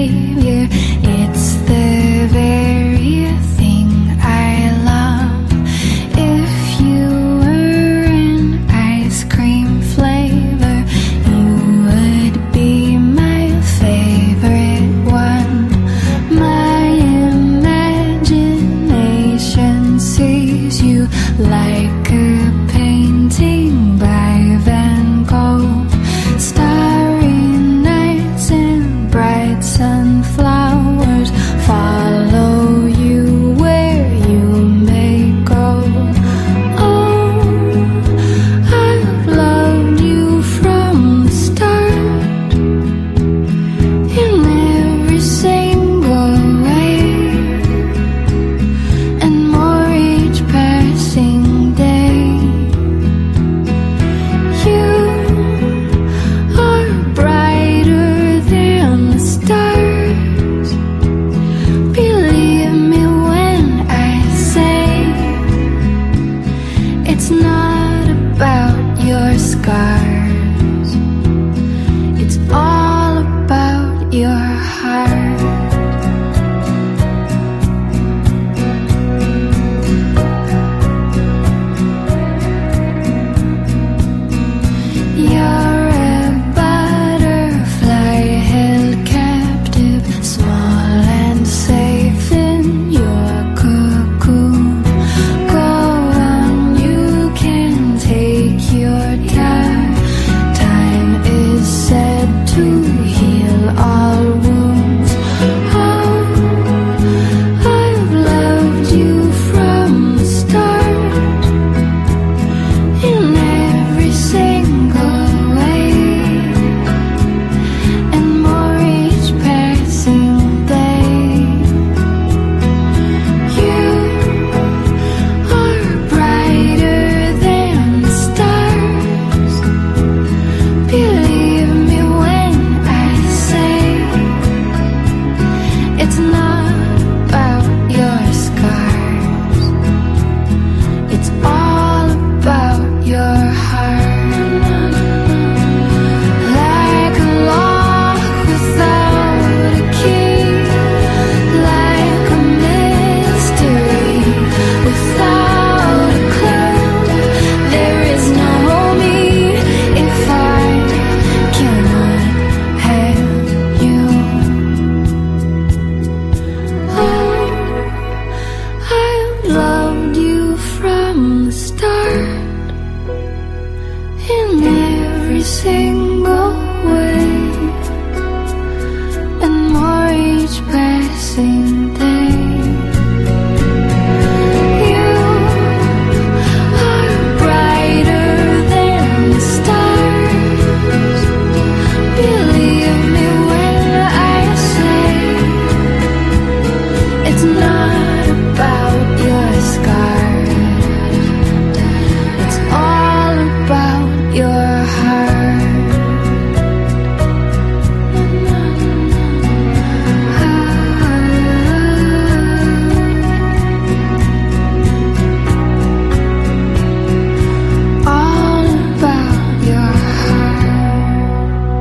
savior. It's the very thing I love. If you were an ice cream flavor, you would be my favorite one. My imagination sees you like a painting by Van Gogh. Starry nights and bright sunflowers follow you where you may go. Oh, I've loved you from the start, in every single way, and more each passing day. You are brighter than the stars. Believe me when I say it's not about your scars. It's all about your heart. You're a butterfly held captive, small and safe in your cocoon. Go on, you can take your time. Time is said to heal all wounds. Oh, I've loved you from the start, in every single way, and more each passing day. You are brighter than the stars. Believe me when I say it's not about your scars. It's all about your heart. Like a lock without a key, like a mystery without a clue. There is no me if I cannot have you. Oh, I've loved you from the start, in every single way, and more each passing day. You are brighter than the stars. Believe me when I say it's not about your scars. It's all about your heart. All about your heart.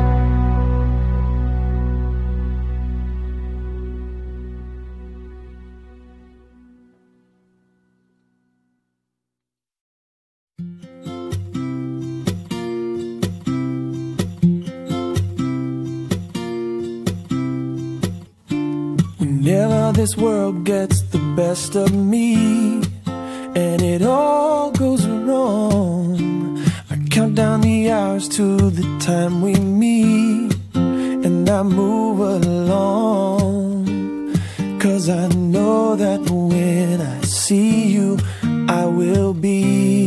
Whenever this world gets the best of me and it all goes wrong, I count down the hours to the time we meet, and I move along. 'Cause I know that when I see you, I will be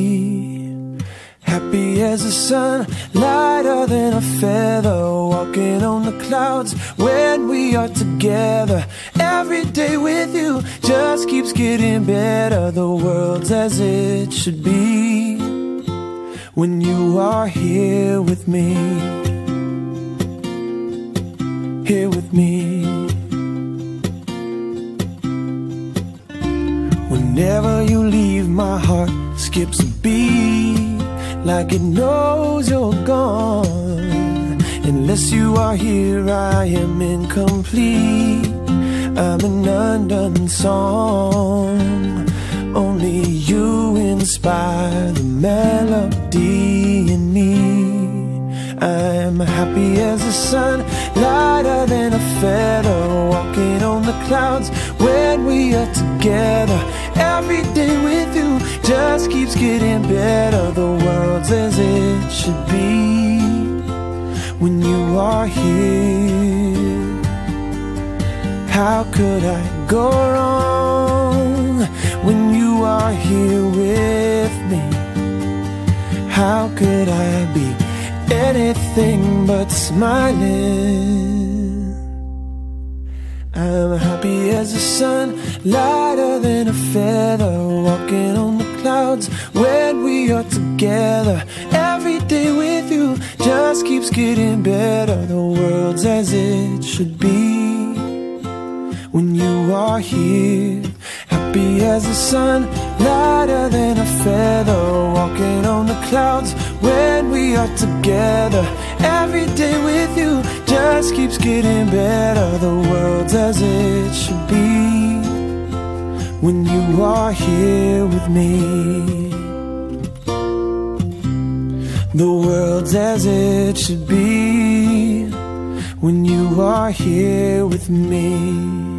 happy as the sun, lighter than a feather, walking on the clouds when we are together. Every day with you just keeps getting better. The world's as it should be when you are here with me. Here with me. Whenever you leave, my heart skips a beat, like it knows you're gone, and Unless you are here, I am incomplete. I'm an undone song. Only you inspire the melody in me. I'm happy as the sun, lighter than a feather, walking on the clouds when we are together. Every day with you just keeps getting better. The world's as it should be when you are here. How could I go wrong when you are here with me? How could I be anything but smiling? I'm happy as the sun, lighter than a feather, walking on the clouds when we are together. Every day with you just keeps getting better. The world's as it should be when you are here. Happy as the sun, lighter than a feather, walking on the clouds when we are together. Every day with you just keeps getting better. The world's as it should be when you are here with me. The world's as it should be when you are here with me.